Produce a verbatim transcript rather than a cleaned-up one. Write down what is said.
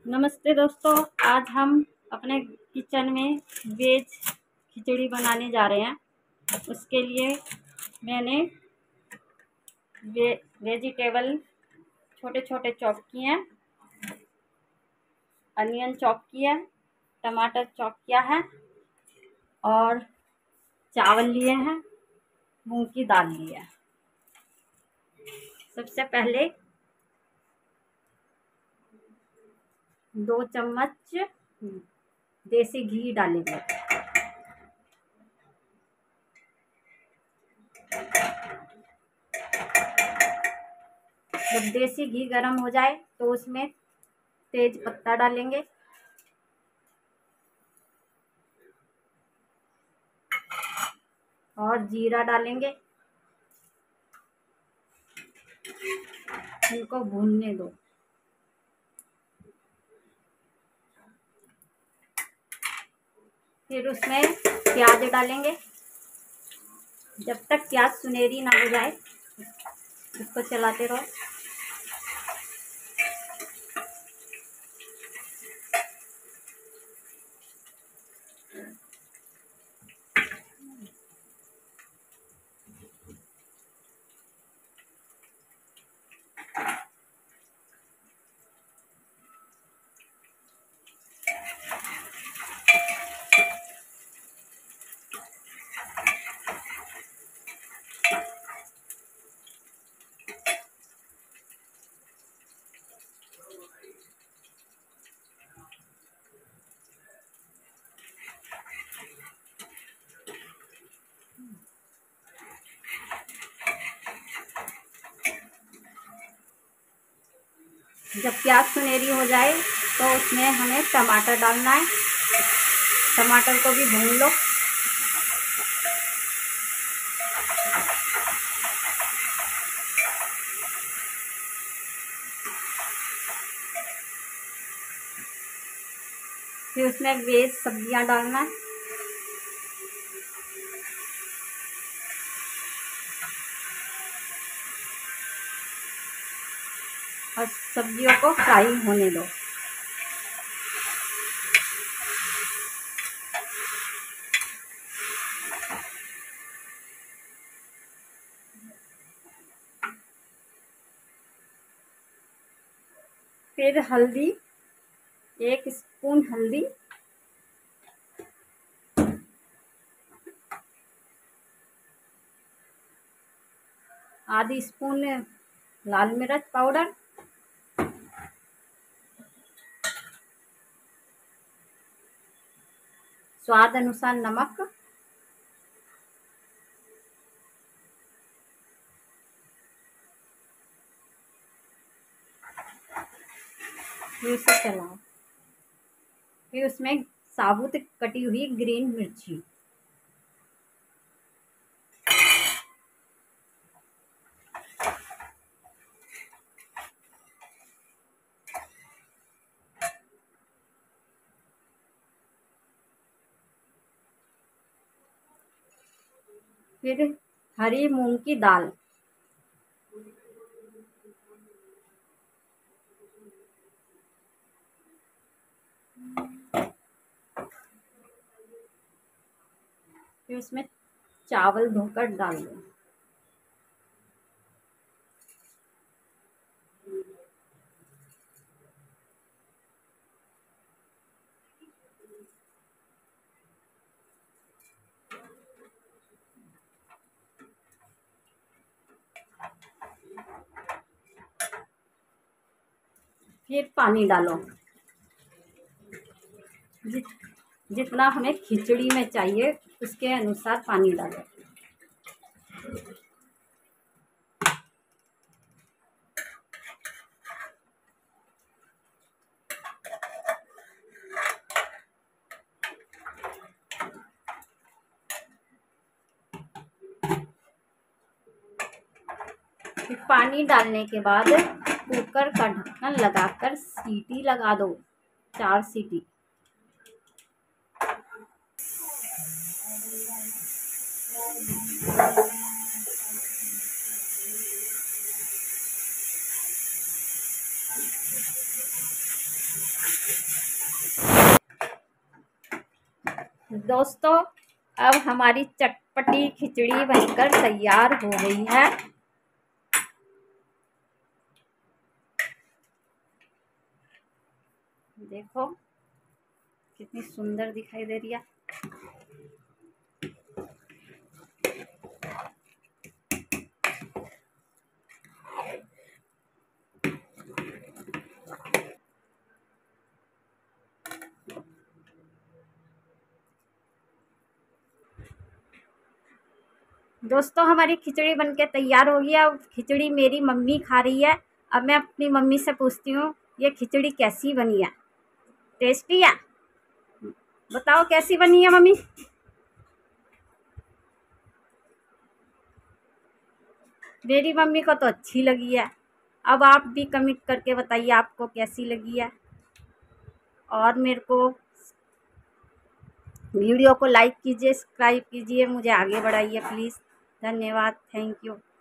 नमस्ते दोस्तों, आज हम अपने किचन में वेज खिचड़ी बनाने जा रहे हैं। उसके लिए मैंने वे वेजिटेबल छोटे छोटे चॉप किए हैं, अनियन चॉप किया, टमाटर चॉप किया है और चावल लिए हैं, मूंग की दाल ली है। सबसे पहले दो चम्मच देसी घी डालेंगे। जब देसी घी गर्म हो जाए तो उसमें तेज पत्ता डालेंगे और जीरा डालेंगे। इनको भूनने दो। फिर उसमें प्याज डालेंगे। जब तक प्याज सुनहरी ना हो जाए इसको चलाते रहो। जब प्याज सुनहरी हो जाए तो उसमें हमें टमाटर डालना है। टमाटर को भी भून लो। फिर उसमें वेज सब्जियां डालना है और सब्जियों को फ्राई होने दो। फिर हल्दी, एक स्पून हल्दी, आधी स्पून लाल मिर्च पाउडर, स्वाद अनुसार नमक, फिर उसे चलाओ। फिर उसमें साबुत कटी हुई ग्रीन मिर्ची, फिर हरी मूंग की दाल, फिर उसमें चावल धोकर डाल दो। फिर पानी डालो। जित जितना हमें खिचड़ी में चाहिए उसके अनुसार पानी डालो। फिर पानी डालने के बाद कुकर का ढक्कन लगाकर सीटी लगा दो, चार सीटी। दोस्तों, अब हमारी चटपटी खिचड़ी बनकर तैयार हो गई है। देखो कितनी सुंदर दिखाई दे रही है। दोस्तों, हमारी खिचड़ी बनके तैयार हो गई है। अब खिचड़ी मेरी मम्मी खा रही है। अब मैं अपनी मम्मी से पूछती हूँ, ये खिचड़ी कैसी बनी है? टेस्टी है? बताओ कैसी बनी है मम्मी? मेरी मम्मी को तो अच्छी लगी है। अब आप भी कमेंट करके बताइए आपको कैसी लगी है। और मेरे को वीडियो को लाइक कीजिए, सब्सक्राइब कीजिए, मुझे आगे बढ़ाइए प्लीज़। धन्यवाद, थैंक यू।